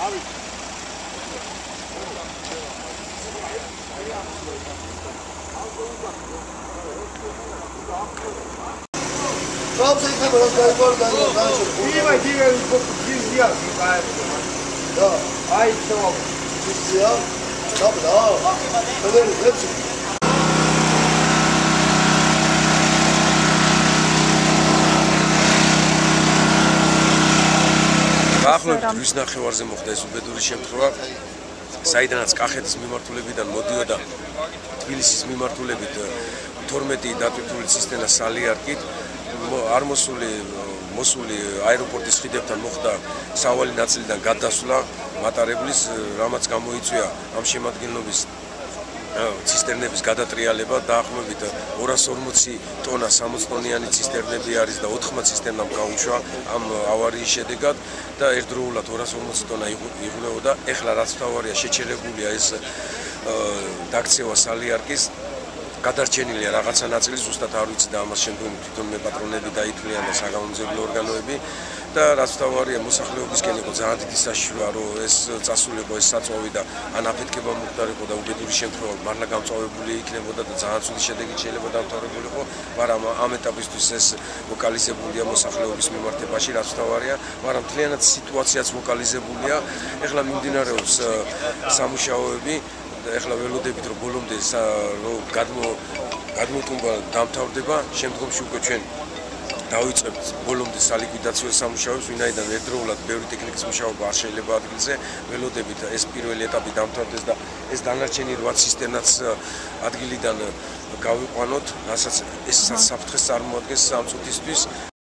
Ახლობთ ვის ნახევარზე მოხდა ეს უბედური შემთხვევა, საიდანაც კახეთის მიმართულებიდან მოდიოდა თბილისის მიმართულებით 12 დატვირთული ცისტერნა სალიარკით, არ მოსული აეროპორტის ხიდებთან მოხდა სავალი ნაწილიდან გადასვლა მატარებლის, რამაც გამოიწვია ამ შემადგენლობის ცისტერნების გადატრიალება, დაახლოებით 240 ტონა 60 ტონიანი ცისტერნები არის და 4 ცისტერნამ გაუშვა ამ ავარიის შედეგად და ერთდროულად 240 ტონა იღრმეოდა. ეხლა რაც მთავარია, შეჩერებულია ეს დაქცევა სალიარკის, გადარჩენილია რაღაცა ნაწილი, ზუსტად არ ვიცი და ამას შემდგომ თვითონ მეპატრონები დაითვლიან და საგამომძიებლო ორგანოები და რაც მთავარია, მოსახლეობისკენ იყო ძალიან დიდი საშიშროა, რომ ეს წასულიყო ეს საწვავი და ან აფეთქება მოხდარიყო და უბედური შემთხვევა მართლა გამწვავებული იქნებოდა და ძალიან ცუდი შედეგით შეიძლება დამთავრებულიყო, მაგრამ ამ ეტაპისთვის ეს ლოკალიზებულია მოსახლეობის მიმართებაში, რაც მთავარია, მაგრამ მთლიანად სიტუაციაც ლოკალიზებულია. ეხლა მიმდინარეობს სამუშაოები. ეხლა ველოდებით რომ ბოლომდე გადმოტუმბა დამთავრდება, შემდგომში უკვე ჩვენ დავიწყებთ ბოლომდე სალიკვიდაციო სამუშაოებს, ვინაიდან ერთდროულად ბევრი ტექნიკის მუშაობა არ შეიძლება ადგილზე, ველოდებით ეს პირველი ეტაპი დამთავრდეს და ეს დანარჩენი 8 ცისტერნაც ადგილიდან გავიყვანოთ, რასაც ეს საფრთხეს წარმოადგენს ამ წუთისთვის.